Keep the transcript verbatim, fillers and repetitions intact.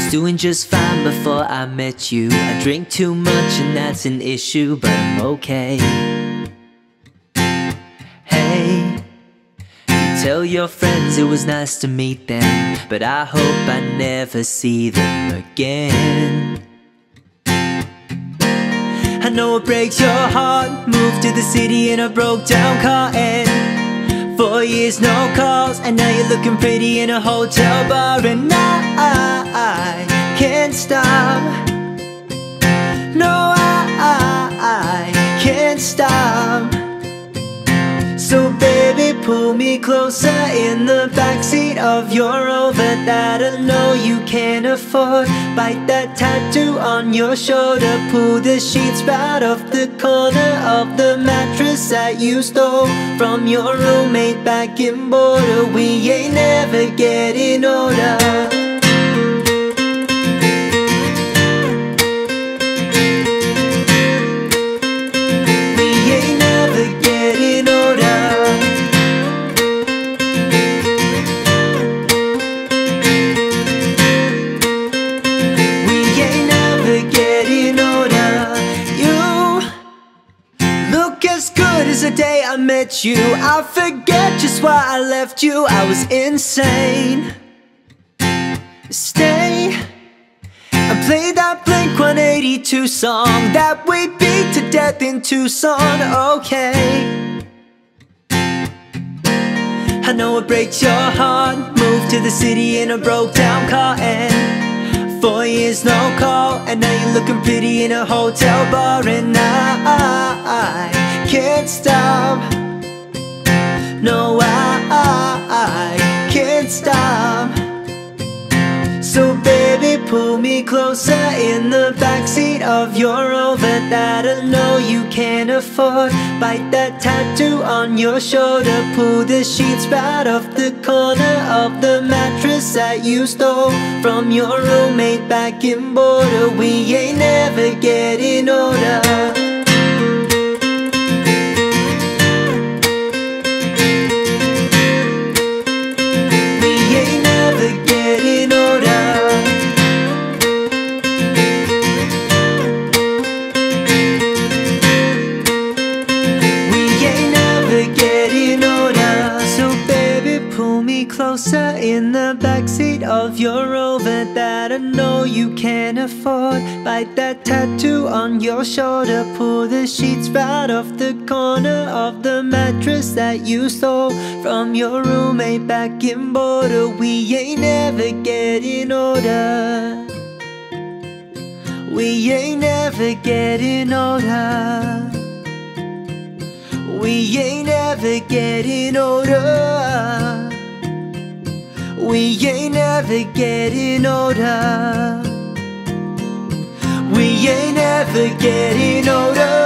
was doing just fine before I met you. I drink too much and that's an issue, but I'm okay. Hey, tell your friends it was nice to meet them, but I hope I never see them again. I know it breaks your heart. Moved to the city in a broke down car, and four years no calls, and now you're looking pretty in a hotel bar. And I, I can't stop. No, I, I, I can't stop. So baby, pull me closer in the backseat of your Rover that I know you can't afford. Bite that tattoo on your shoulder. Pull the sheets right off the corner of the mattress that you stole from your roommate back in Boulder. We ain't never getting older. The day I met you, I forget just why I left you. I was insane. Stay and play that Blink one eighty-two song that we beat to death in Tucson. Okay, I know it breaks your heart. Moved to the city in a broke down car, and four years no call, and now you're looking pretty in a hotel bar. And I, I, I can't stop. No, I, I, I can't stop. So baby, pull me closer in the backseat of your Rover that I know you can't afford. Bite that tattoo on your shoulder. Pull the sheets right off the corner of the mattress that you stole from your roommate back in Boulder. We ain't never getting older. Closer in the backseat of your Rover that I know you can't afford. Bite that tattoo on your shoulder. Pull the sheets right off the corner of the mattress that you stole from your roommate back in Boulder. We ain't never getting older. We ain't never getting older. We ain't never getting older. We ain't never getting older. We ain't never getting older.